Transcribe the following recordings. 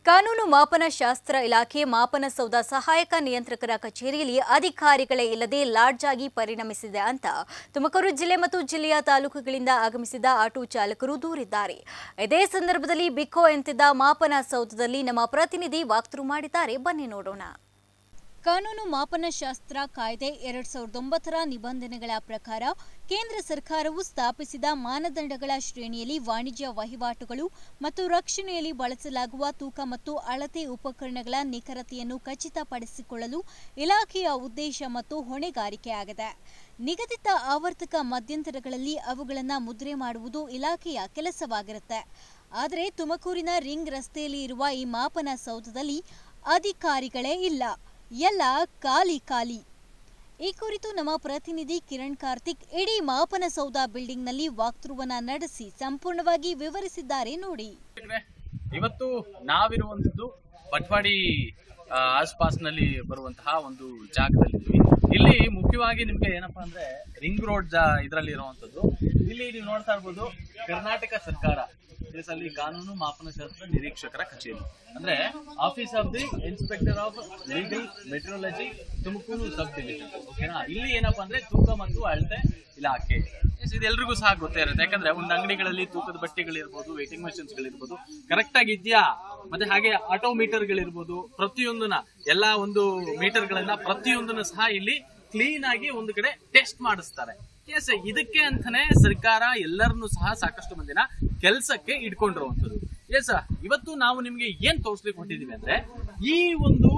ಕಾನೂನು ಮಾಪನ ಶಾಸ್ತ್ರ ಇಲಾಖೆ ಮಾಪನ ಸೌಧ ಸಹಾಯಕ ನಿಯಂತ್ರಕರ ಕಚೇರಿಯಲ್ಲಿ ಅಧಿಕಾರಿಗಳೇ ಇಲ್ಲದೆ ಲಾಡ್ಜ್ ಆಗಿ ಪರಿಣಮಿಸಿದೆ ಅಂತ ತುಮಕೂರು ಜಿಲ್ಲೆ ಮತ್ತು ಜಿಲ್ಲೆಯ ತಾಲೂಕುಗಳಿಂದ ಆಗಮಿಸಿದ ಆಟೋ ಚಾಲಕರು ದೂರಿದ್ದಾರೆ. ಇದೇ ಸಂದರ್ಭದಲ್ಲಿ ಬಿಕೋ ಎಂತಿದ್ದ ಮಾಪನ ಸೌಧದಲ್ಲಿ ನಮ್ಮ ಪ್ರತಿನಿಧಿ ವಾಕ್ಥ್ರೂ ಮಾಡಿದ್ದಾರೆ. ಬನ್ನಿ ನೋಡೋಣ. ಕಾನೂನು ಮಾಪನ ಶಾಸ್ತ್ರ ಕಾಯ್ದೆ 2009ರ ನಿಬಂಧನೆಗಳ ಪ್ರಕಾರ ಕೇಂದ್ರ ಸರ್ಕಾರವು ಸ್ಥಾಪಿಸಿದ ಮಾನದಂಡಗಳ ಶ್ರೇಣಿಯಲ್ಲಿ ವಾಣಿಜ್ಯ ವಹಿವಾಟುಗಳು ಮತ್ತು ರಕ್ಷಣೆಯಲ್ಲಿ ಬಳಸಲಾಗುವ ತೂಕ ಮತ್ತು ಅಳತೆ ಉಪಕರಣಗಳ ನಿಖರತೆಯನ್ನು ಖಚಿತಪಡಿಸಿಕೊಳ್ಳಲು ಇಲಾಖೆಯ ಉದ್ದೇಶ ಮತ್ತು ಹೊಣೆಗಾರಿಕೆಯಾಗಿದೆ. ನಿಗದಿತ ಆವರ್ತಕ ಮಧ್ಯಂತರಗಳಲ್ಲಿ ಅವುಗಳನ್ನು ಮುದ್ರೆ ಮಾಡುವುದು ಇಲಾಖೆಯ ಕೆಲಸವಾಗಿರುತ್ತೆ. ಆದರೆ ತುಮಕೂರಿನ ರಿಂಗ್ ರಸ್ತೆಯಲ್ಲಿ ಇರುವ ಈ ಮಾಪನ ಸೌಧದಲ್ಲಿ ಅಧಿಕಾರಿಗಳೇ ಇಲ್ಲ, ಎಲ್ಲ ಖಾಲಿ. ಈ ಕುರಿತು ನಮ್ಮ ಪ್ರತಿನಿಧಿ ಕಿರಣ್ ಕಾರ್ತಿಕ್ ಇಡೀ ಮಾಪನ ಸೌಧ ಬಿಲ್ಡಿಂಗ್ನಲ್ಲಿ ವಾಕ್ಥ್ರೂವನ್ನ ನಡೆಸಿ ಸಂಪೂರ್ಣವಾಗಿ ವಿವರಿಸಿದ್ದಾರೆ. ನೋಡಿ, ಇವತ್ತು ನಾವಿರುವಂತದ್ದು ಪಟ್ವಾಡಿ ಆಸ್ಪಾಸ್ನಲ್ಲಿ ಬರುವಂತಹ ಒಂದು ಜಾಗದಲ್ಲಿದ್ದೀವಿ. ಇಲ್ಲಿ ಮುಖ್ಯವಾಗಿ ನಿಮ್ಗೆ ಏನಪ್ಪಾ ಅಂದ್ರೆ ರಿಂಗ್ ರೋಡ್ ಇದರಲ್ಲಿ ಇರುವಂತದ್ದು. ಇಲ್ಲಿ ನೀವು ನೋಡ್ತಾ ಇರ್ಬೋದು ಕರ್ನಾಟಕ ಸರ್ಕಾರ ಅಲ್ಲಿ ಕಾನೂನು ಮಾಪನ ಶಾಸ್ತ್ರ ನಿರೀಕ್ಷಕರ ಕಚೇರಿ ಅಂದ್ರೆ office of the inspector of legal metrology Tumakuru sub division. ಓಕೆನಾ, ಇಲ್ಲಿ ಏನಪ್ಪಾ ಅಂದ್ರೆ ತೂಕ ಮತ್ತು ಅಳತೆ ಇಲಾಖೆ. ಇದೆಲ್ಲರಿಗೂ ಸಹ ಗೊತ್ತೇ ಇರುತ್ತೆ, ಯಾಕಂದ್ರೆ ಒಂದು ಅಂಗಡಿಗಳಲ್ಲಿ ತೂಕದ ಬಟ್ಟೆಗಳಿರ್ಬೋದು, ವೇಟಿಂಗ್ ಮಷಿನ್ಸ್ ಗಳಿರ್ಬೋದು ಕರೆಕ್ಟ್ ಆಗಿ ಇದೆಯಾ, ಮತ್ತೆ ಹಾಗೆ ಆಟೋ ಮೀಟರ್ ಗಳಿರ್ಬೋದು, ಪ್ರತಿಯೊಂದನ್ನ ಎಲ್ಲಾ ಒಂದು ಮೀಟರ್ ಗಳನ್ನ ಪ್ರತಿಯೊಂದನ್ನು ಸಹ ಇಲ್ಲಿ ಕ್ಲೀನ್ ಆಗಿ ಒಂದು ಕಡೆ ಟೆಸ್ಟ್ ಮಾಡಿಸ್ತಾರೆ. ಇದಕ್ಕೆ ಅಂತಾನೆ ಸರ್ಕಾರ ಎಲ್ಲರನ್ನು ಸಹ ಸಾಕಷ್ಟು ಮಂದಿನ ಕೆಲಸಕ್ಕೆ ಇಟ್ಕೊಂಡಿರುವಂತದ್ದು. ಇವತ್ತು ನಾವು ನಿಮ್ಗೆ ಏನ್ ತೋರಿಸ್ಲಿಕ್ಕೆ ಹೊಟ್ಟಿದೀವಿ ಅಂದ್ರೆ ಈ ಒಂದು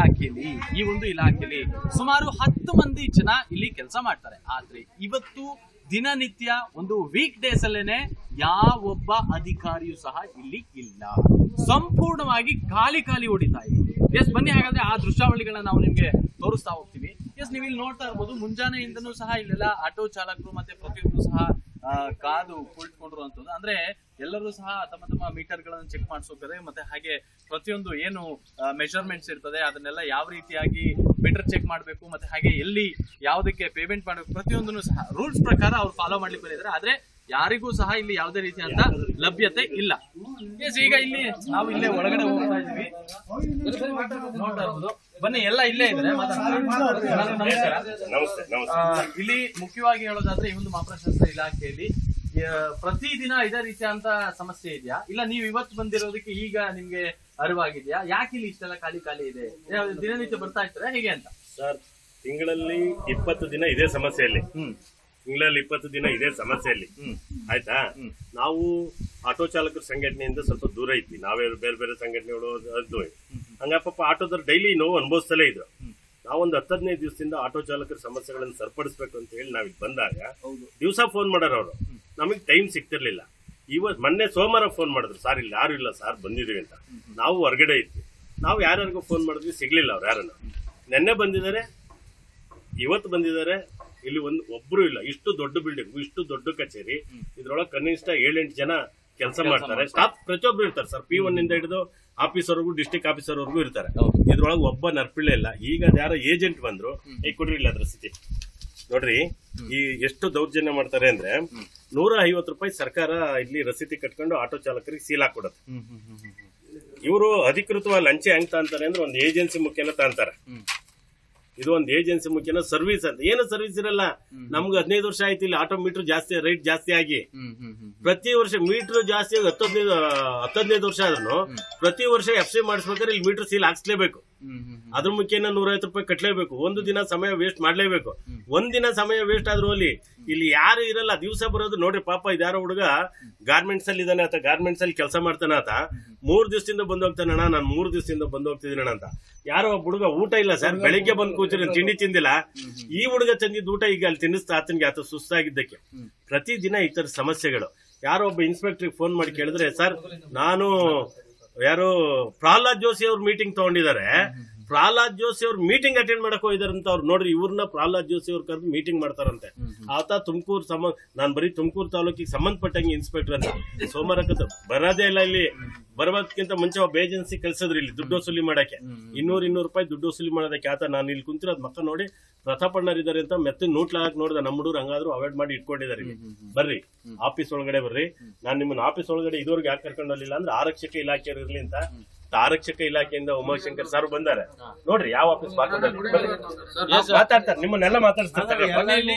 ಇಲಾಖೆಯಲ್ಲಿ ಸುಮಾರು 10 ಮಂದಿ ಜನ ಇಲ್ಲಿ ಕೆಲಸ ಮಾಡ್ತಾರೆ. ಆದ್ರೆ ಇವತ್ತು ದಿನನಿತ್ಯ ಒಂದು ವೀಕ್ ಡೇಸ್ ಅಲ್ಲೇನೆ ಯಾವೊಬ್ಬ ಅಧಿಕಾರಿಯೂ ಸಹ ಇಲ್ಲಿ ಇಲ್ಲ, ಸಂಪೂರ್ಣವಾಗಿ ಖಾಲಿ ಹೊಡಿತಾ ಇದೆ. ಬನ್ನಿ ಹಾಗಾದ್ರೆ ಆ ದೃಶ್ಯಾವಳಿಗಳನ್ನ ನಾವು ನಿಮ್ಗೆ ತೋರಿಸ್ತಾ ಹೋಗ್ತೀವಿ. ನೀವು ಇಲ್ಲಿ ನೋಡ್ತಾ ಇರ್ಬೋದು, ಮುಂಜಾನೆಯಿಂದನೂ ಸಹ ಇಲ್ಲೆಲ್ಲ ಆಟೋ ಚಾಲಕರು ಮತ್ತೆ ಪ್ರತಿಯೊಂದು ಸಹ ಕಾದು ಕುಳಿತುಕೊಂಡಿರುವಂತದ್ದು. ಅಂದ್ರೆ ಎಲ್ಲರೂ ಸಹ ತಮ್ಮ ಮೀಟರ್ ಗಳನ್ನು ಚೆಕ್ ಮಾಡಿಸೋಕದೆ, ಮತ್ತೆ ಹಾಗೆ ಪ್ರತಿಯೊಂದು ಏನು ಮೆಜರ್ಮೆಂಟ್ಸ್ ಇರ್ತದೆ ಅದನ್ನೆಲ್ಲ ಯಾವ ರೀತಿಯಾಗಿ ಮೀಟರ್ ಚೆಕ್ ಮಾಡಬೇಕು, ಮತ್ತೆ ಹಾಗೆ ಎಲ್ಲಿ ಯಾವುದಕ್ಕೆ ಪೇಮೆಂಟ್ ಮಾಡಬೇಕು, ಪ್ರತಿಯೊಂದನ್ನು ಸಹ ರೂಲ್ಸ್ ಪ್ರಕಾರ ಅವ್ರು ಫಾಲೋ ಮಾಡ್ಲಿಕ್ಕೆ ಬಂದಿದ್ದಾರೆ. ಆದ್ರೆ ಯಾರಿಗೂ ಸಹ ಇಲ್ಲಿ ಯಾವುದೇ ರೀತಿಯಂತ ಲಭ್ಯತೆ ಇಲ್ಲ. ಈಗ ಇಲ್ಲಿ ನಾವು ಇಲ್ಲೇ ಒಳಗಡೆ ಹೋಗ್ತಾ ಇದೀವಿ, ನೋಡ್ತಾ ಇರ್ಬೋದು. ಬನ್ನಿ, ಎಲ್ಲ ಇಲ್ಲೇ ಇದ್ರೆ ಇಲ್ಲಿ ಮುಖ್ಯವಾಗಿ ಹೇಳೋದಾದ್ರೆ ಈ ಒಂದು ಮಾಪನಶಾಸ್ತ್ರ ಇಲಾಖೆಯಲ್ಲಿ ಪ್ರತಿದಿನ ಇದೇ ರೀತಿಯಂತ ಸಮಸ್ಯೆ ಇದೆಯಾ, ಇಲ್ಲ ನೀವು ಇವತ್ತು ಬಂದಿರೋದಕ್ಕೆ ಈಗ ನಿಮ್ಗೆ ಅರಿವಾಗಿದ್ಯಾ, ಯಾಕೆ ಇಲ್ಲಿ ಇಷ್ಟೆಲ್ಲ ಖಾಲಿ ಇದೆ, ದಿನನಿತ್ಯ ಬರ್ತಾ ಇರ್ತಾರೆ ಹೇಗೆ ಅಂತ? ಸರ್, ತಿಂಗಳಲ್ಲಿ 20 ದಿನ ಇದೇ ಸಮಸ್ಯೆಯಲ್ಲಿ, ತಿಂಗಳಲ್ಲಿ 20 ದಿನ ಇದೇ ಸಮಸ್ಯೆಯಲ್ಲಿ ಆಯ್ತಾ. ನಾವು ಆಟೋ ಚಾಲಕರ ಸಂಘಟನೆಯಿಂದ ಸ್ವಲ್ಪ ದೂರ ಇದ್ವಿ, ನಾವೇ ಬೇರೆ ಸಂಘಟನೆಗಳು ಅದು ಹಂಗಪ್ಪ ಆಟೋದವ್ರು ಡೈಲಿ ನೋವು ಅನುಭವಿಸ್ತಲೇ ಇದ್ರು. ನಾವೊಂದು 10-15 ದಿವಸದಿಂದ ಆಟೋ ಚಾಲಕರ ಸಮಸ್ಯೆಗಳನ್ನು ಸರಿಪಡಿಸಬೇಕು ಅಂತ ಹೇಳಿ ನಾವಿಲ್ಲಿ ಬಂದಾಗ ದಿವಸ ಫೋನ್ ಮಾಡೋರು ಅವರು, ನಮಗೆ ಟೈಮ್ ಸಿಗ್ತಿರ್ಲಿಲ್ಲ. ಮೊನ್ನೆ ಸೋಮವಾರ ಫೋನ್ ಮಾಡಿದ್ರು, ಸರ್ ಇಲ್ಲಿ ಯಾರು ಇಲ್ಲ ಸರ್ ಬಂದಿದೀವಿ ಅಂತ. ನಾವು ಹೊರಗಡೆ ಇದ್ವಿ, ನಾವು ಯಾರ್ಯಾರಿಗೂ ಫೋನ್ ಮಾಡಿದ್ವಿ, ಸಿಗ್ಲಿಲ್ಲ ಅವ್ರು ಯಾರನ್ನ. ನೆನ್ನೆ ಬಂದಿದ್ದಾರೆ, ಇವತ್ತು ಬಂದಿದ್ದಾರೆ, ಇಲ್ಲಿ ಒಬ್ರು ಇಲ್ಲ. ಇಷ್ಟು ದೊಡ್ಡ ಬಿಲ್ಡಿಂಗ್, ಇಷ್ಟು ದೊಡ್ಡ ಕಚೇರಿ, ಇದ್ರೊಳಗೆ ಕನಿಷ್ಠ 7-8 ಜನ ಕೆಲಸ ಮಾಡ್ತಾರೆ. ಸ್ಟಾಫ್ ಪ್ರತಿಯೊಬ್ರು ಇರ್ತಾರೆ ಸರ್, P1 ಇಂದ ಹಿಡಿದು ಆಫೀಸರ್ವರೆಗೂ, ಡಿಸ್ಟಿಕ್ ಆಫೀಸರ್ವರೆಗೂ ಇರ್ತಾರೆ. ಇದ್ರೊಳಗೆ ಒಬ್ಬ ನರ್ಪಿಳ್ಳೆ ಇಲ್ಲ. ಈಗ ಯಾರೋ ಏಜೆಂಟ್ ಬಂದ್ರು, ಕೊಡ್ರಿ ಇಲ್ಲ ಅದ್ರ ಸ್ಥಿತಿ ನೋಡ್ರಿ. ಈ ಎಷ್ಟು ದೌರ್ಜನ್ಯ ಮಾಡ್ತಾರೆ ಅಂದ್ರೆ 150 ರೂಪಾಯಿ ಸರ್ಕಾರ ಇಲ್ಲಿ ರಸೀದಿ ಕಟ್ಕೊಂಡು ಆಟೋ ಚಾಲಕರಿಗೆ ಸೀಲ್ ಹಾಕೊಡೋದು. ಇವರು ಅಧಿಕೃತವಾಗಿ ಲಂಚ ಹೆಂಗ್ ತಾಂತಾರೆ ಅಂದ್ರೆ ಒಂದು ಏಜೆನ್ಸಿ ಮುಖೇನ ತಾಂತಾರೆ. ಇದು ಒಂದು ಏಜೆನ್ಸಿ ಮುಖ್ಯನ ಸರ್ವಿಸ್ ಅಂತ. ಏನು ಸರ್ವಿಸ್ ಇರಲ್ಲ. ನಮ್ಗೆ 15 ವರ್ಷ ಆಯ್ತು ಇಲ್ಲಿ ಆಟೋ ಮೀಟರ್ ಜಾಸ್ತಿ, ರೈಟ್ ಜಾಸ್ತಿ ಆಗಿ ಪ್ರತಿ ವರ್ಷ ಮೀಟರ್ ಜಾಸ್ತಿ ಆಗಿ 10-15 ವರ್ಷ ಆದ್ರೂ ಪ್ರತಿ ವರ್ಷ FC ಮಾಡಿಸ್ಬೇಕಾದ್ರೆ ಇಲ್ಲಿ ಮೀಟರ್ ಸೀಲ್ ಹಾಕ್ಸ್ಲೇಬೇಕು. ಅದ್ರ ಮುಖ್ಯನ 150 ರೂಪಾಯಿ ಕಟ್ಲೇಬೇಕು. ಒಂದು ದಿನ ಸಮಯ ವೇಸ್ಟ್ ಮಾಡ್ಲೇಬೇಕು. ಒಂದಿನ ಸಮಯ ವೇಸ್ಟ್ ಆದ್ರೂ ಇಲ್ಲಿ ಯಾರು ಇರಲ್ಲ, ದಿವಸ ಬರೋದು. ನೋಡ್ರಿ ಪಾಪ, ಇದ್ಯಾರೋ ಹುಡುಗ ಗಾರ್ಮೆಂಟ್ಸ್ ಅಲ್ಲಿ ಇದಾನೆ, ಆತ ಗಾರ್ಮೆಂಟ್ಸ್ ಅಲ್ಲಿ ಕೆಲಸ ಮಾಡ್ತಾನೆ. ಆತ 3 ದಿವಸದಿಂದ ಬಂದು ಹೋಗ್ತಾನಣ್ಣ, ನಾನು 3 ದಿವಸದಿಂದ ಬಂದು ಹೋಗ್ತಿದ್ದೀನಣ್ಣ ಅಂತ. ಯಾರೋ ಒಬ್ಬ ಹುಡುಗ ಊಟ ಇಲ್ಲ ಸರ್, ಬೆಳಿಗ್ಗೆ ಬಂದು ಕೂತಿರ ತಿಂಡಿ ತಿಂದಿಲ್ಲ. ಈ ಹುಡುಗ ತಂದಿದ್ದ ಊಟ ಈಗ ಅಲ್ಲಿ ತಿನ್ನಿಸ್ತಾ ಆತನಿಗೆ, ಆತ ಸುಸ್ತಾಗಿದ್ದಕ್ಕೆ. ಪ್ರತಿದಿನ ಈ ತರ ಸಮಸ್ಯೆಗಳು. ಯಾರೋ ಒಬ್ಬ ಇನ್ಸ್ಪೆಕ್ಟರ್ ಫೋನ್ ಮಾಡಿ ಕೇಳಿದ್ರೆ, ಸರ್ ನಾನು ಯಾರೋ ಪ್ರಹ್ಲಾದ್ ಜೋಶಿ ಅವ್ರ ಮೀಟಿಂಗ್ ತಗೊಂಡಿದ್ದಾರೆ, ಪ್ರಹ್ಲಾದ್ ಜೋಶಿ ಅವ್ರ ಮೀಟಿಂಗ್ ಅಟೆಂಡ್ ಮಾಡಕ್ ಹೋಗಿದಾರಂತ. ಅವ್ರು ನೋಡ್ರಿ, ಇವ್ರನ್ನ ಪ್ರಹ್ಲಾದ್ ಜೋಶಿ ಅವ್ರ ಕರೆದು ಮೀಟಿಂಗ್ ಮಾಡ್ತಾರಂತೆ. ಆತ ತುಮಕೂರು ನಾನ್ ಬರೀ ತುಮಕೂರು ತಾಲೂಕಿಗೆ ಸಂಬಂಧಪಟ್ಟಂಗೆ ಇನ್ಸ್ಪೆಕ್ಟರ್ ಅಂತ. ಸೋಮವಾರ ಬರೋದೇ ಇಲ್ಲ. ಇಲ್ಲಿ ಬರೋದಕ್ಕಿಂತ ಮುಂಚೆ ಒಬ್ಬ ಏಜೆನ್ಸಿ ಕಳ್ಸಿದ್ರಿ ಇಲ್ಲಿ ದುಡ್ಡು ವಸೂಲಿ ಮಾಡಕ್ಕೆ, 200 ರೂಪಾಯಿ ದುಡ್ಡು ವಸೂಲಿ ಮಾಡೋದಕ್ಕೆ. ಆತ ನಾನು ಇಲ್ಲಿ ಕುಂತಿರೋದ್ ಮಕ್ಕ ನೋಡಿ ಪ್ರತಾಪಣ್ಣರ್ ಇದಾರೆ ಅಂತ ಮೆತ್ತ ನೋಟ್ಲಾಗಕ್ ನೋಡಿದ. ನಮ್ಮ ಹುಡುಗರು ಹಂಗಾದ್ರು ಅವಾಯ್ಡ್ ಮಾಡಿ ಇಟ್ಕೊಂಡಿದ್ದಾರೆ. ಬರ್ರಿ ಆಫೀಸ್ ಒಳಗಡೆ ಬರ್ರಿ, ನಾನ್ ನಿಮ್ಮನ್ನ ಆಫೀಸ್ ಒಳಗಡೆ ಇದುವರೆಗೆ ಯಾಕೆ ಕರ್ಕೊಂಡೋಗಿಲ್ಲ ಅಂದ್ರೆ ಆರಕ್ಷಕ ಇಲಾಖೆಯವ್ರು ಇರ್ಲಿ ಅಂತ ಆರಕ್ಷಕ ಇಲಾಖೆಯಿಂದ ಉಮಾಶಂಕರ್ ಸರ್ ಬಂದಾರೆ, ನೋಡ್ರಿ ಯಾವ ಆಫೀಸ್ ಮಾತಾಡ್ತಾರೆ, ನಿಮ್ಮನ್ನೆಲ್ಲ ಮಾತಾಡ್ತಾರೆ.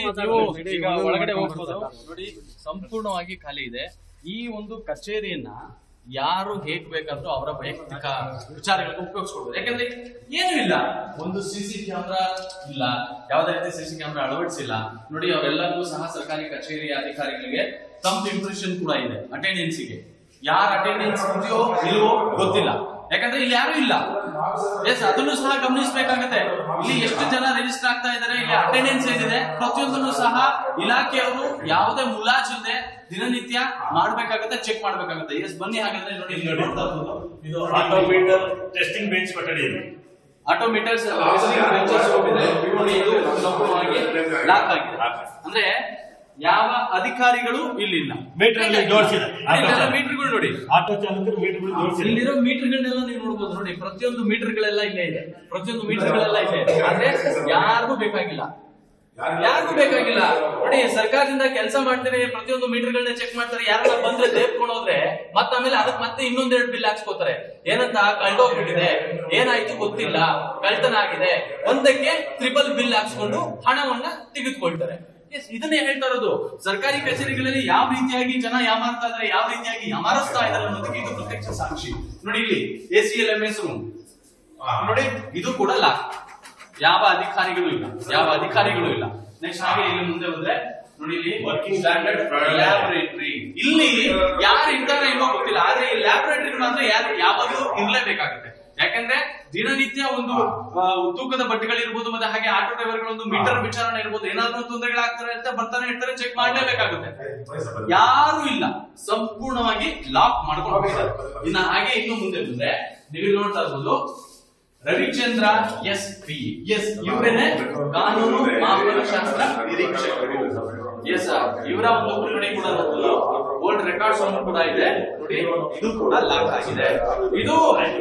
ಒಳಗಡೆ ಹೋಗ್ಬೋದು ನೋಡಿ, ಸಂಪೂರ್ಣವಾಗಿ ಖಾಲಿ ಇದೆ. ಈ ಒಂದು ಕಚೇರಿಯನ್ನ ಯಾರು ಹೇಗ್ ಬೇಕಾದ್ರೂ ಅವರ ವೈಯಕ್ತಿಕ ವಿಚಾರಗಳಿಗೆ ಉಪಯೋಗಿಸ್ಕೊಡ್ಬೋದು. ಯಾಕಂದ್ರೆ ಏನು ಇಲ್ಲ, ಒಂದು ಸಿಸಿ ಕ್ಯಾಮ್ರಾ ಇಲ್ಲ, ಯಾವುದೇ ರೀತಿ ಸಿಸಿ ಕ್ಯಾಮ್ರಾ ಅಳವಡಿಸಿಲ್ಲ ನೋಡಿ. ಅವರೆಲ್ಲರಿಗೂ ಸಹ ಸರ್ಕಾರಿ ಕಚೇರಿಯ ಅಧಿಕಾರಿಗಳಿಗೆ ತಮ್ಮ ಇಂಪ್ರೆಷನ್ ಕೂಡ ಇದೆ. ಅಟೆಂಡೆನ್ಸ್ಗೆ ಯಾರ ಅಟೆಂಡೆನ್ಸ್ ಇದೆಯೋ ಇಲ್ವೋ ಗೊತ್ತಿಲ್ಲ, ಯಾಕಂದ್ರೆ ಇಲ್ಲಿ ಯಾರು ಇಲ್ಲ. ಎಸ್, ಅದನ್ನು ಸಹ ಗಮನಿಸಬೇಕಾಗತ್ತೆ. ಇಲ್ಲಿ ಎಷ್ಟು ಜನ ರಿಜಿಸ್ಟರ್ ಆಗ್ತಾ ಇದ್ದಾರೆ, ಇಲ್ಲಿ ಅಟೆಂಡೆನ್ಸ್ ಏನಿದೆ ಪ್ರತಿಯೊಂದನ್ನು ಸಹ ಇಲಾಖೆಯವರು ಯಾವುದೇ ಮುಲಾಜಿಲ್ಲದೆ ದಿನನಿತ್ಯ ಮಾಡ್ಬೇಕಾಗತ್ತೆ, ಚೆಕ್ ಮಾಡ್ಬೇಕಾಗತ್ತೆ. ಎಸ್, ಬನ್ನಿ ಹಾಗಾದ್ರೆ ನೋಡಿ, ಇದು ಆಟೋಮೀಟರ್ ಟೆಸ್ಟಿಂಗ್ ಬೆಂಚ್ ಕೊಠಡಿ ಇದೆ. ಆಟೋಮೀಟರ್ಸ್ ನೋಡಿ, ಇದು ಸಂಪೂರ್ಣವಾಗಿ ಲಾಕ್ ಆಗಿದೆ. ಅಂದ್ರೆ ಯಾವ ಅಧಿಕಾರಿಗಳು ಇಲ್ಲಿಲ್ಲ. ಮೀಟರ್ ಜೋಡಿಸಿದ್ದಾರೆ, ಮೀಟರ್ಗಳು ನೋಡಿ, ಆಟೋ ಚಾಲಕರು ಮೀಟರ್ಗಳು ಜೋಡಿಸಿದ್ದಾರೆ. ಇಲ್ಲಿರೋ ಮೀಟರ್ಗಳನ್ನೆಲ್ಲ ನೀವು ನೋಡ್ಬೋದು ನೋಡಿ, ಪ್ರತಿಯೊಂದು ಮೀಟರ್ಗಳೆಲ್ಲ ಇಲ್ಲೇ ಇದೆ, ಪ್ರತಿಯೊಂದು ಮೀಟರ್ಗಳೆಲ್ಲ ಇಲ್ಲೇ ಇದೆ. ಆದ್ರೆ ಯಾರಿಗೂ ಬೇಕಾಗಿಲ್ಲ, ಯಾರಿಗೂ ಬೇಕಾಗಿಲ್ಲ ನೋಡಿ. ಸರ್ಕಾರದಿಂದ ಕೆಲಸ ಮಾಡ್ತಾರೆ, ಪ್ರತಿಯೊಂದು ಮೀಟರ್ಗಳನ್ನ ಚೆಕ್ ಮಾಡ್ತಾರೆ. ಯಾರನ್ನ ಬಂದ್ರೆ ದೇಪ್ಕೊಂಡು ಹೋದ್ರೆ ಆಮೇಲೆ ಅದಕ್ಕೆ ಮತ್ತೆ ಇನ್ನೊಂದೆರಡು ಬಿಲ್ ಹಾಕ್ಸ್ಕೋತಾರೆ. ಏನಂತ, ಕಳ್ದೋಗ್ಬಿಟ್ಟಿದೆ, ಏನಾಯ್ತು ಗೊತ್ತಿಲ್ಲ, ಕಳ್ತನ ಆಗಿದೆ, ಒಂದಕ್ಕೆ ಟ್ರಿಪಲ್ ಬಿಲ್ ಹಾಕ್ಸ್ಕೊಂಡು ಹಣವನ್ನ ತೆಗೆದುಕೊಳ್ತಾರೆ. ಇದನ್ನೇ ಹೇಳ್ತಾ ಇರೋದು. ಸರ್ಕಾರಿ ಕಚೇರಿಗಳಲ್ಲಿ ಯಾವ ರೀತಿಯಾಗಿ ಜನ ಯಾಮಾರ್ತಾ ಇದಾರೆ, ಯಾವ ರೀತಿಯಾಗಿ ಯಾಮಾರಿಸ್ತಾ ಇದಾರೆ ಅನ್ನೋದಕ್ಕೆ ಇದು ಪ್ರತ್ಯಕ್ಷ ಸಾಕ್ಷಿ. ನೋಡಿ, ಇಲ್ಲಿ ACLMS ರೂಮ್ ನೋಡಿ, ಇದು ಕೂಡ ಲಾಕ್. ಯಾವ ಅಧಿಕಾರಿಗಳು ಇಲ್ಲ, ಯಾವ ಅಧಿಕಾರಿಗಳು ಇಲ್ಲ. ನೆಕ್ಸ್ಟ್ ಹಾಗೆ ಇಲ್ಲಿ ಮುಂದೆ ಬಂದ್ರೆ ನೋಡಿ, ಇಲ್ಲಿ ವರ್ಕಿಂಗ್ ಸ್ಟ್ಯಾಂಡರ್ಡ್ ಲ್ಯಾಬೊರೇಟರಿ. ಇಲ್ಲಿ ಯಾರು ಇರ್ತಾರೆ ಏನೋ ಗೊತ್ತಿಲ್ಲ, ಆದ್ರೆ ಈ ಲ್ಯಾಬೊರೇಟರಿ ಮಾತ್ರ ಯಾರು ಯಾವಾಗಲೂ ಇರ್ಲೇಬೇಕಾಗುತ್ತೆ. ಯಾಕಂದ್ರೆ ದಿನನಿತ್ಯ ಒಂದು ತೂಕದ ಬಟ್ಟೆಗಳಿರ್ಬೋದು, ಮತ್ತೆ ಹಾಗೆ ಆಟೋ ಡ್ರೈವರ್ಗಳೊಂದು ಮೀಟರ್ ವಿಚಾರಣೆ ಇರ್ಬೋದು, ಏನಾದ್ರೂ ತೊಂದರೆಗಳಾಗ್ತಾರೆ ಅಂತ ಬರ್ತಾನೆ ಇರ್ತಾರೆ, ಚೆಕ್ ಮಾಡಲೇಬೇಕಾಗುತ್ತೆ. ಯಾರು ಇಲ್ಲ, ಸಂಪೂರ್ಣವಾಗಿ ಲಾಕ್ ಮಾಡ್ಕೊಂಡು ಹೋಗಿದ್ದಾರೆ. ಇನ್ನ ಹಾಗೆ ಇನ್ನು ಮುಂದೆ ಬಂದ್ರೆ ನೀವು ನೋಡ್ತಾ ಇರ್ಬೋದು, ರವಿಚಂದ್ರ SP. ಎಸ್, ಇವರೇನೆ ಕಾನೂನು ಮಾಪನಶಾಸ್ತ್ರ ನಿರೀಕ್ಷಕರು. ಎಸ್, ಇವರ ಒಂದು ಕೊಠಡಿ ಕೂಡ ಓಲ್ಡ್ ರೆಕಾರ್ಡ್ಸ್ ಕೂಡ ಇದೆ ನೋಡಿ. ಇದು ಕೂಡ ಲಾಕ್ ಆಗಿದೆ. ಇದು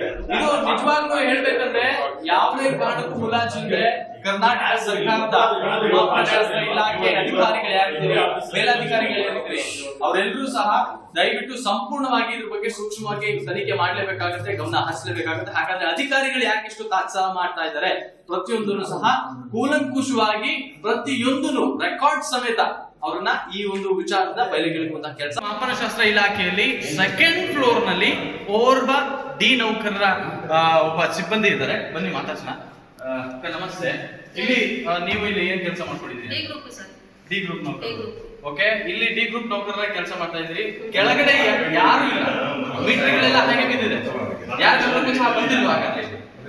ನಿಜವಾಗ್ಲೂ ಹೇಳ್ಬೇಕಂದ್ರೆ ಯಾವುದೇ ಕಾರಣಕ್ಕೂ ಮುಲಾಜಿಲ್ದೆ ಕರ್ನಾಟಕ ಸರ್ಕಾರದ ಮಾಪನಶಾಸ್ತ್ರ ಇಲಾಖೆ ಅಧಿಕಾರಿಗಳು ಯಾರಿದ್ದೀರಿ, ಮೇಲಧಿಕಾರಿಗಳು ಯಾರಿದ್ದೀರಿ, ಅವರೆಲ್ಲರೂ ಸಹ ದಯವಿಟ್ಟು ಸಂಪೂರ್ಣವಾಗಿ ಇದ್ರ ಬಗ್ಗೆ ಸೂಕ್ಷ್ಮವಾಗಿ ತನಿಖೆ ಮಾಡಲೇಬೇಕಾಗುತ್ತೆ, ಗಮನ ಹರಿಸಲೇಬೇಕಾಗುತ್ತೆ. ಹಾಗಾದ್ರೆ ಅಧಿಕಾರಿಗಳು ಯಾಕಿಷ್ಟು ತಾತ್ಸಾಹ ಮಾಡ್ತಾ ಇದ್ದಾರೆ, ಪ್ರತಿಯೊಂದನ್ನು ಸಹ ಕೂಲಂಕುಷವಾಗಿ ಪ್ರತಿಯೊಂದನ್ನು ರೆಕಾರ್ಡ್ ಸಮೇತ ಅವ್ರನ್ನ ಈ ಒಂದು ವಿಚಾರದ ಬಯಲಿಗೆಳುವಂತಹ ಕೆಲಸ. ಮಾಪನಶಾಸ್ತ್ರ ಇಲಾಖೆಯಲ್ಲಿ ಸೆಕೆಂಡ್ ಫ್ಲೋರ್ ನಲ್ಲಿ ಓರ್ವ ಡಿ ನೌಕರರ ಒಬ್ಬ ಸಿಬ್ಬಂದಿ ಇದ್ದಾರೆ. ಬನ್ನಿ ಮಾತಾಡ್ಸೋಣ. ನಮಸ್ತೆ. ಇಲ್ಲಿ ನೀವು ಇಲ್ಲಿ ಏನ್ ಕೆಲಸ ಮಾಡ್ಕೊಂಡಿದ್ದೀರಿ? ಡಿ ಗ್ರೂಪ್ ನೌಕರರು. ಓಕೆ, ಇಲ್ಲಿ ಡಿ ಗ್ರೂಪ್ ನೌಕರರ ಕೆಲಸ ಮಾಡ್ತಾ ಇದ್ರಿ. ಕೆಳಗಡೆ ಯಾರು ಇಲ್ಲ, ಮೀಟರ್ಗಳೆಲ್ಲ ಹಾಗೆ ಬಿದ್ದಿದೆ. ಯಾರು ಸಹ ಬಂದಿಲ್ವಾ? ಹಾಗಾದ್ರೆ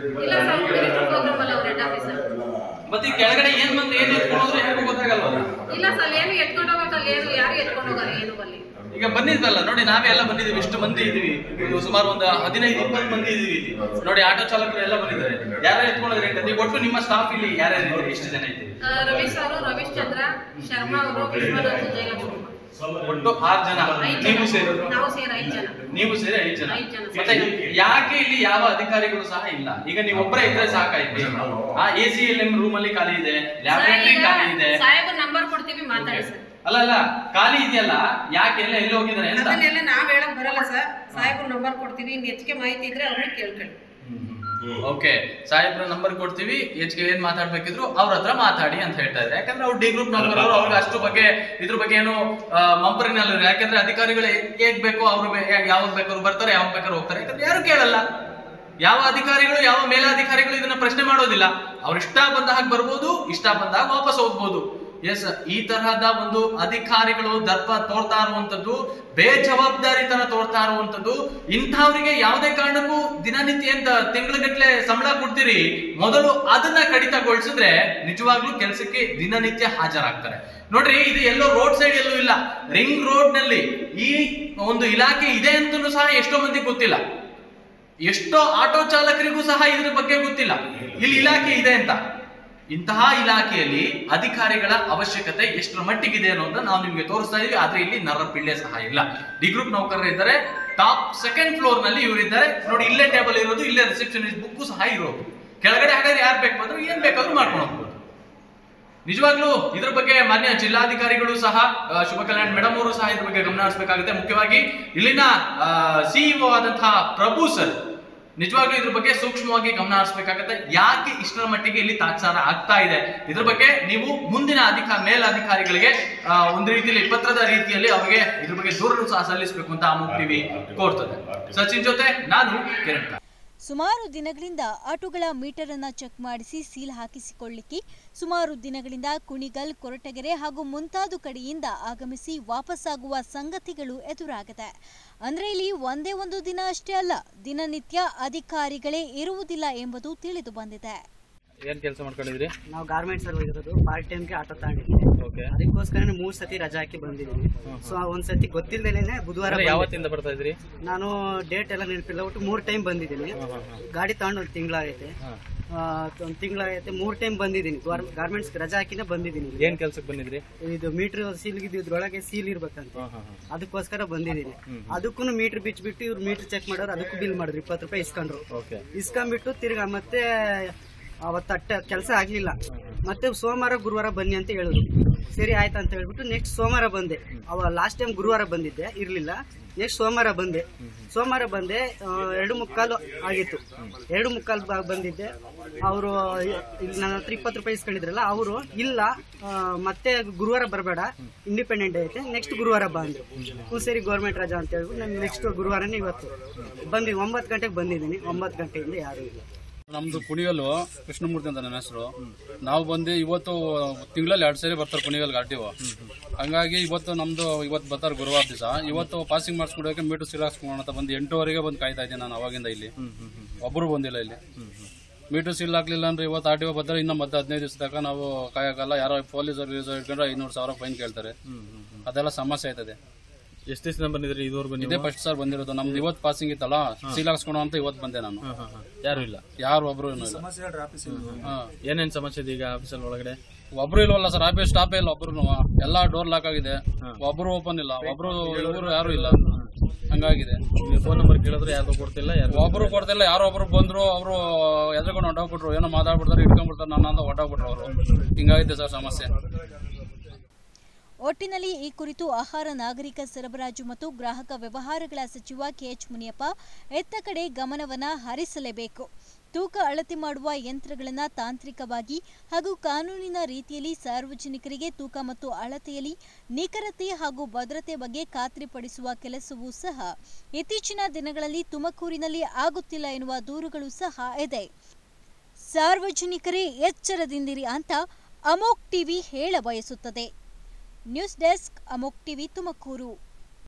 ಮತ್ತೆ ಕೆಳಗಡೆ ಏನ್ ಬಂದ್ರೆ ಏನ್ ಎತ್ಕೊಂಡ್ರೆ ಯಾರಿಗೂ ಗೊತ್ತಾಗಲ್ವ? ಇಲ್ಲ ಸರ್, ಏನು ಎತ್ಕೊಂಡು ಹೋಗಲ್ಲ, ಏನು ಯಾರು ಎತ್ಕೊಂಡು ಹೋಗಲ್ಲ, ಏನು ಬಲ್ಲಿ. ಈಗ ಬಂದಿದ್ವಲ್ಲ ನೋಡಿ, ನಾವೇ ಎಲ್ಲ ಬಂದಿದ್ದೀವಿ, ಇಷ್ಟು ಮಂದಿ ಇದೀವಿ, ಸುಮಾರು ಒಂದು 15-20 ಮಂದಿ ಇದೀವಿ ಇಲ್ಲಿ ನೋಡಿ. ಆಟೋ ಚಾಲಕರು ಎಲ್ಲ ಬಂದಿದ್ದಾರೆ. ಯಾರು ಎತ್ಕೊಂಡ್ರೆ ಅಂತ ಒಟ್ಟು ನಿಮ್ಮ ಸ್ಟಾಫ್ ಇಲ್ಲಿ ಯಾರ್ಯಾರು ಇದ್ದೀರಿ, ಎಷ್ಟು ಜನ ಇದ್ದೀರಿ? ರಮೇಶ್ ಅವರು, ರಮೇಶ್ ಚಂದ್ರ, ಶರ್ಮಾ ಅವರು, ವಿಶ್ವನಾಥ್, ಜಯಲಕ್ಷ್ಮಿ, ಒಟ್ಟು 6 ಜನ. ನೀವು ಸೇರಿ 5 ಜನ. ನೀವು ಸೇರಿ 5 ಜನ. ಮತ್ತೆ ಯಾಕೆ ಇಲ್ಲಿ ಯಾವ ಅಧಿಕಾರಿಗಳು ಸಹ ಇಲ್ಲ? ಈಗ ನೀವು ಒಬ್ಬರೇ ಇದ್ರೆ ಸಾಕಾಯ್ತು. ACLM ರೂಮ್ ಅಲ್ಲಿ ಖಾಲಿ ಇದೆ, ಲ್ಯಾಬೊರೇಟರಿ ಖಾಲಿ ಇದೆ. ಸಾಹೇಬ್ ನಂಬರ್ ಕೊಡ್ತೀವಿ, ಮಾತಾಡಿ ಸರ್. ಅಲ್ಲ ಖಾಲಿ ಇದೆಯಲ್ಲ, ಯಾಕೆ ಎಲ್ಲ ಎಲ್ಲಿ ಹೋಗಿದ್ದಾರೆ ಅಂತ ಅದನ್ನೆಲ್ಲ ನಾವ್ ಹೇಳಕ್ ಬರಲ್ಲ ಸರ್. ಸಾಹೇಬ್ರ ನಂಬರ್ ಕೊಡ್ತೀವಿ, ಇನ್ ಹೆಚ್ಚಿಗೆ ಮಾಹಿತಿ ಇದ್ರೆ ಅವ್ರನ್ನ ಕೇಳ್ಕೊಳ್ಳಿ. ಓಕೆ, ಸಾಹೇಬ್ರ ನಂಬರ್ ಕೊಡ್ತೀವಿ, ಹೆಚ್ಚಿಗೆ ಏನ್ ಮಾತಾಡ್ಬೇಕಿದ್ರು ಅವ್ರ ಹತ್ರ ಮಾತಾಡಿ ಅಂತ ಹೇಳ್ತಾ ಇದ್ದಾರೆ. ಯಾಕಂದ್ರೆ ಅವ್ರು ಡಿ ಗ್ರೂಪ್ ನಂಬರ್ ಅವ್ರಿಗೆ ಅಷ್ಟು ಬಗ್ಗೆ ಇದ್ರ ಬಗ್ಗೆ ಏನು ಮಂಪರಿನಲ್ಲಿ. ಯಾಕಂದ್ರೆ ಅಧಿಕಾರಿಗಳು ಹೇಗ್ ಬೇಕೋ ಅವ್ರು ಯಾವಾಗ ಬೇಕಾದ್ರು ಬರ್ತಾರೆ, ಯಾವಾಗ ಬೇಕಾದ್ರು ಹೋಗ್ತಾರೆ. ಯಾಕಂದ್ರೆ ಯಾರು ಕೇಳಲ್ಲ, ಯಾವ ಅಧಿಕಾರಿಗಳು ಯಾವ ಮೇಲಾಧಿಕಾರಿಗಳು ಇದನ್ನ ಪ್ರಶ್ನೆ ಮಾಡೋದಿಲ್ಲ. ಅವ್ರ ಇಷ್ಟ ಬಂದ ಹಾಗೆ ಬರ್ಬೋದು, ಇಷ್ಟ ಬಂದಾಗ ವಾಪಸ್ ಹೋಗ್ಬೋದು. ಎಸ್, ಈ ತರಹದ ಒಂದು ಅಧಿಕಾರಿಗಳು ದರ್ಪ ತೋರ್ತಾ ಇರುವಂತದ್ದು, ಬೇಜವಾಬ್ದಾರಿತನ ತೋರ್ತಾ ಇರುವಂತದ್ದು. ಇಂಥವ್ರಿಗೆ ಯಾವುದೇ ಕಾರಣಕ್ಕೂ ದಿನನಿತ್ಯ ಅಂತ ತಿಂಗಳಗಟ್ಲೆ ಸಂಬಳ ಕೊಡ್ತೀರಿ, ಮೊದಲು ಅದನ್ನ ಕಡಿತಗೊಳಿಸಿದ್ರೆ ನಿಜವಾಗ್ಲೂ ಕೆಲಸಕ್ಕೆ ದಿನನಿತ್ಯ ಹಾಜರಾಗ್ತಾರೆ. ನೋಡ್ರಿ, ಇದು ಎಲ್ಲೋ ರೋಡ್ ಸೈಡ್ ಎಲ್ಲೂ ಇಲ್ಲ, ರಿಂಗ್ ರೋಡ್ ನಲ್ಲಿ ಈ ಒಂದು ಇಲಾಖೆ ಇದೆ ಅಂತಲೂ ಸಹ ಎಷ್ಟೋ ಮಂದಿ ಗೊತ್ತಿಲ್ಲ. ಎಷ್ಟೋ ಆಟೋ ಚಾಲಕರಿಗೂ ಸಹ ಇದ್ರ ಬಗ್ಗೆ ಗೊತ್ತಿಲ್ಲ ಇಲ್ಲಿ ಇಲಾಖೆ ಇದೆ ಅಂತ. ಇಂತಹ ಇಲಾಖೆಯಲ್ಲಿ ಅಧಿಕಾರಿಗಳ ಅವಶ್ಯಕತೆ ಎಷ್ಟರ ಮಟ್ಟಿಗಿದೆ ಅನ್ನೋದನ್ನ ನಾವು ನಿಮ್ಗೆ ತೋರಿಸ್ತಾ ಇದೀವಿ. ಆದ್ರೆ ಇಲ್ಲಿ ನರಪಿಳ್ಳೆ ಸಹ ಇಲ್ಲ. ಡಿ ಗ್ರೂಪ್ ನೌಕರರು ಇದ್ದಾರೆ, ಟಾಪ್ ಸೆಕೆಂಡ್ ಫ್ಲೋರ್ ನಲ್ಲಿ ಇವರಿದ್ದಾರೆ ನೋಡಿ. ಇಲ್ಲೇ ಟೇಬಲ್ ಇರೋದು, ಇಲ್ಲೇ ರಿಸೆಪ್ಷನಿಸ್ಟ್ ಬುಕ್ ಸಹ ಇರೋದು. ಕೆಳಗಡೆ ಹಾಗಾದ್ರೆ ಯಾರು ಬೇಕು ಬಂದ್ರು ಏನ್ ಬೇಕಾದ್ರೂ ಮಾಡ್ಕೊಂಡು ಹೋಗ್ಬೋದು. ನಿಜವಾಗ್ಲೂ ಇದ್ರ ಬಗ್ಗೆ ಮಾನ್ಯ ಜಿಲ್ಲಾಧಿಕಾರಿಗಳು ಸಹ, ಶುಭ ಕಲ್ಯಾಣ್ ಮೇಡಮ್ ಅವರು ಸಹ ಇದ್ರ ಬಗ್ಗೆ ಗಮನ ಹರಿಸಬೇಕಾಗುತ್ತೆ. ಮುಖ್ಯವಾಗಿ ಇಲ್ಲಿನ CEO ಆದಂತಹ ಪ್ರಭು ಸರ್, ನಿಜವಾಗ್ಲೂ ಇದ್ರ ಬಗ್ಗೆ ಸೂಕ್ಷ್ಮವಾಗಿ ಗಮನ ಹರಿಸಬೇಕಾಗತ್ತೆ. ಯಾಕೆ ಇಷ್ಟರ ಮಟ್ಟಿಗೆ ಇಲ್ಲಿ ತಾತ್ಸಾರ ಆಗ್ತಾ ಇದೆ, ಇದ್ರ ಬಗ್ಗೆ ನೀವು ಮುಂದಿನ ಮೇಲಧಿಕಾರಿಗಳಿಗೆ ಒಂದು ರೀತಿಯಲ್ಲಿ ಪತ್ರದ ರೀತಿಯಲ್ಲಿ ಅವರಿಗೆ ಇದ್ರ ಬಗ್ಗೆ ದೂರನ್ನು ಸಹ ಸಲ್ಲಿಸಬೇಕು ಅಂತ ಅಮೋಕ್ ಟಿವಿ ಕೋರ್ತದೆ. ಸಚಿನ್ ಜೊತೆ ನಾನು ಕಿರಣ್. ಸುಮಾರು ದಿನಗಳಿಂದ ಆಟೋಗಳ ಮೀಟರ್ ಅನ್ನ ಚೆಕ್ ಮಾಡಿಸಿ ಸೀಲ್ ಹಾಕಿಸಿಕೊಳ್ಳಿಕ್ಕೆ ಸುಮಾರು ದಿನಗಳಿಂದ ಕುಣಿಗಲ್, ಕೊರಟಗೆರೆ ಹಾಗೂ ಮುಂತಾದ ಕಡೆಯಿಂದ ಆಗಮಿಸಿ ವಾಪಸ್ಸಾಗುವ ಸಂಗತಿಗಳು ಎದುರಾಗಿದೆ. ಅಂದ್ರೆ ಇಲ್ಲಿ ಒಂದೇ ಒಂದು ದಿನ ಅಷ್ಟೇ ಅಲ್ಲ, ದಿನನಿತ್ಯ ಅಧಿಕಾರಿಗಳೇ ಇರುವುದಿಲ್ಲ ಎಂಬುದು ತಿಳಿದು ಬಂದಿದೆ. ಏನ್ ಕೆಲಸ ಮಾಡ್ಕೊಂಡಿದ್ರಿ? ನಾವು ಗಾರ್ಮೆಂಟ್ಸ್ ಅಲ್ಲಿ ಇರೋದು, ಪಾರ್ಟ್ ಟೈಮ್ಗೆ ಆಟೋ ತಗೊಂಡಿದ್ದೀವಿ. ಅದಕ್ಕೋಸ್ಕರ 3 ಸತಿ ರಜಾ ಹಾಕಿ ಬಂದಿದ್ದೀನಿ. ಸೊ ಒಂದ್ಸತಿ ಗೊತ್ತಿಲ್ಲದೇನೆ ಬುಧವಾರ. ಯಾವತ್ತಿಂದ ಬರ್ತಾ ಇದ್ರಿ? ನಾನು ಡೇಟ್ ಎಲ್ಲ ನೆನಪಿಲ್ಲ, ಒಟ್ಟು 3 ಟೈಮ್ ಬಂದಿದ್ದೀನಿ. ಗಾಡಿ ತಗೊಂಡು 1 ತಿಂಗಳಾಗೈತೆ. 3 ಟೈಮ್ ಬಂದಿದ್ದೀನಿ. ಗಾರ್ಮೆಂಟ್ಸ್ ರಜಾ ಹಾಕಿನೇ ಬಂದಿದ್ದೀನಿ. ಏನ್ ಕೆಲ್ಸಕ್ಕೆ ಬಂದಿದ್ರಿ? ಇದು ಮೀಟರ್ ಸೀಲ್ ಇದ್ರೊಳಗೆ ಸೀಲ್ ಇರ್ಬೇಕಂತ, ಅದಕ್ಕೋಸ್ಕರ ಬಂದಿದ್ದೀನಿ. ಅದಕ್ಕೂ ಮೀಟರ್ ಬಿಚ್ಚಿಬಿಟ್ಟು ಇವ್ರು ಮೀಟರ್ ಚೆಕ್ ಮಾಡೋರು, ಅದಕ್ಕೂ ಬಿಲ್ ಮಾಡಿದ್ರು. 20 ರೂಪಾಯಿ ಇಸ್ಕೊಂಡ್ರು. ಇಸ್ಕೊಂಡ್ಬಿಟ್ಟು ತಿರ್ಗಾ ಮತ್ತೆ ಅವತ್ತು ಕೆಲಸ ಆಗ್ಲಿಲ್ಲ. ಮತ್ತೆ ಸೋಮವಾರ ಗುರುವಾರ ಬನ್ನಿ ಅಂತ ಹೇಳಿದ್ರು. ಸರಿ ಆಯ್ತು ಅಂತ ಹೇಳ್ಬಿಟ್ಟು ನೆಕ್ಸ್ಟ್ ಸೋಮವಾರ ಬಂದೆ. ಲಾಸ್ಟ್ ಟೈಮ್ ಗುರುವಾರ ಬಂದಿದ್ದೆ, ಇರ್ಲಿಲ್ಲ. ನೆಕ್ಸ್ಟ್ ಸೋಮವಾರ ಬಂದೆ. 2:15 ಆಗಿತ್ತು. 2:15 ಬಂದಿದ್ದೆ. ಅವರು ನನ್ನ ಹತ್ರ 20 ರೂಪಾಯಿ ಇಸ್ಕೊಂಡಿದ್ರಲ್ಲ, ಅವರು ಇಲ್ಲ ಮತ್ತೆ ಗುರುವಾರ ಬರಬೇಡ, ಇಂಡಿಪೆಂಡೆಂಟ್ ಡೇ ಐತೆ, ನೆಕ್ಸ್ಟ್ ಗುರುವಾರ ಬಂದ್ರು. ಸರಿ ಗೌರ್ಮೆಂಟ್ ರಜಾ ಅಂತ ಹೇಳ್ಬಿಟ್ಟು ನಾನು ನೆಕ್ಸ್ಟ್ ಗುರುವಾರನೇ ಇವತ್ತು ಬಂದಿ. 9 ಗಂಟೆಗೆ ಬಂದಿದ್ದೀನಿ. 9 ಗಂಟೆಯಿಂದ ಯಾರು ಇಲ್ಲ. ನಮ್ದು ಕುಣಿಗಲ್ಲು ಕೃಷ್ಣಮೂರ್ತಿ ಅಂತ ನನ್ನ ಹೆಸರು. ನಾವು ಬಂದು ಇವತ್ತು ತಿಂಗಳಲ್ಲಿ 2 ಸರಿ ಬರ್ತಾರೆ ಕುಣಿಗಲ್ ಆರ್ಟಿಒ. ಹಂಗಾಗಿ ಇವತ್ತು ಬರ್ತಾರೆ ಗುರುವಾರ ದಿವಸ. ಇವತ್ತು ಪಾಸಿಂಗ್ ಮಾಡಿಸ್ಕೊಡೋಕೆ ಮೀಟರ್ ಸೀಲ್ ಹಾಕ್ಸ್ಕೊಳ್ಳೋಣ ಅಂತ ಬಂದು 8:15 ಬಂದು ಕಾಯ್ತಾ ಇದ್ದೀನಿ ನಾನು ಅವಾಗಿಂದ. ಇಲ್ಲಿ ಒಬ್ಬರು ಬಂದಿಲ್ಲ. ಇಲ್ಲಿ ಮೀಟರ್ ಸೀಲ್ ಹಾಕ್ಲಿಲ್ಲ ಅಂದ್ರೆ ಇವತ್ತು ಆರ್ಟಿಒ ಬರ್ತಾರೆ. ಇನ್ನು ಮತ್ತೆ 15 ದಿವಸ ತನಕ ನಾವು ಕಾಯಕಲ್ಲ. ಯಾರೋ ಪೊಲೀಸರು ಇಟ್ಕೊಂಡ್ರೆ 500,000 ಫೈನ್ ಕೇಳ್ತಾರೆ. ಅದೆಲ್ಲ ಸಮಸ್ಯೆ ಆಯ್ತದೆ. ಎಷ್ಟು ದಿವಸ ಬಂದಿದ್ರಿ ಇದುವರೆಗೂ? ಇದೇ ಫಸ್ಟ್ ಸರ್ ಬಂದಿರೋದು. ನಮ್ದು ಇವತ್ತು ಪಾಸಿಂಗ್ ಇತ್ತಲ್ಲ, ಸೀಲ್ ಹಾಕ್ಸ್ಕೊಳೋ ಅಂತ ಇವತ್ತು ಬಂದೆ ನಾನು. ಯಾರು ಇಲ್ಲ? ಯಾರು ಒಬ್ರು ಇಲ್ಲ. ಏನೇನ್ ಸಮಸ್ಯೆ ಇದೆ ಈಗ ಆಫೀಸಲ್ಲಿ ಒಳಗಡೆ? ಒಬ್ರು ಇಲ್ವಲ್ಲ ಸರ್, ಆಫೀಸ್ ಸ್ಟಾಫ್ ಇಲ್ಲ ಒಬ್ರು. ಎಲ್ಲಾ ಡೋರ್ ಲಾಕ್ ಆಗಿದೆ, ಒಬ್ರು ಓಪನ್ ಇಲ್ಲ, ಇವರು ಯಾರು ಇಲ್ಲ. ಹಂಗಾಗಿದೆ. ಫೋನ್ ನಂಬರ್ ಕೇಳಿದ್ರೆ ಯಾರು ಕೊಡ್ತಿಲ್ಲ, ಒಬ್ರು ಕೊಡ್ತಿಲ್ಲ. ಯಾರೋ ಒಬ್ರು ಬಂದ್ರು, ಅವರು ಎದ್ಕೊಂಡು ಹೊಟ್ಟೋಗ್ಬಿಟ್ರು, ಏನೋ ಮಾತಾಡ್ಬಿಡ್ತಾರೆ, ಇಟ್ಕೊಂಡ್ಬಿಡ್ತಾರೆ ನನ್ನ ಅಂತ ಹೊಟ್ಟೋಗ್ಬಿಟ್ರು ಅವರು. ಹಿಂಗಾಗಿದೆ ಸರ್ ಸಮಸ್ಯೆ. ಒಟ್ಟಿನಲ್ಲಿ ಈ ಕುರಿತು ಆಹಾರ, ನಾಗರಿಕ ಸರಬರಾಜು ಮತ್ತು ಗ್ರಾಹಕ ವ್ಯವಹಾರಗಳ ಸಚಿವ ಕೆಎಚ್ ಮುನಿಯಪ್ಪ ಎತ್ತ ಕಡೆ ಗಮನವನ್ನು ಹರಿಸಲೇಬೇಕು. ತೂಕ ಅಳತೆ ಮಾಡುವ ಯಂತ್ರಗಳನ್ನು ತಾಂತ್ರಿಕವಾಗಿ ಹಾಗೂ ಕಾನೂನಿನ ರೀತಿಯಲ್ಲಿ ಸಾರ್ವಜನಿಕರಿಗೆ ತೂಕ ಮತ್ತು ಅಳತೆಯಲ್ಲಿ ನಿಖರತೆ ಹಾಗೂ ಭದ್ರತೆ ಬಗ್ಗೆ ಖಾತ್ರಿಪಡಿಸುವ ಕೆಲಸವೂ ಸಹ ಇತ್ತೀಚಿನ ದಿನಗಳಲ್ಲಿ ತುಮಕೂರಿನಲ್ಲಿ ಆಗುತ್ತಿಲ್ಲ ಎನ್ನುವ ದೂರುಗಳು ಸಹ ಇದೆ. ಸಾರ್ವಜನಿಕರೇ ಎಚ್ಚರದಿಂದಿರಿ ಅಂತ ಅಮೋಕ್ ಟಿವಿ ಹೇಳ ಬಯಸುತ್ತದೆ. ನ್ಯೂಸ್ ಡೆಸ್ಕ್, ಅಮೋಕ್ ಟಿವಿ, ತುಮಕೂರು.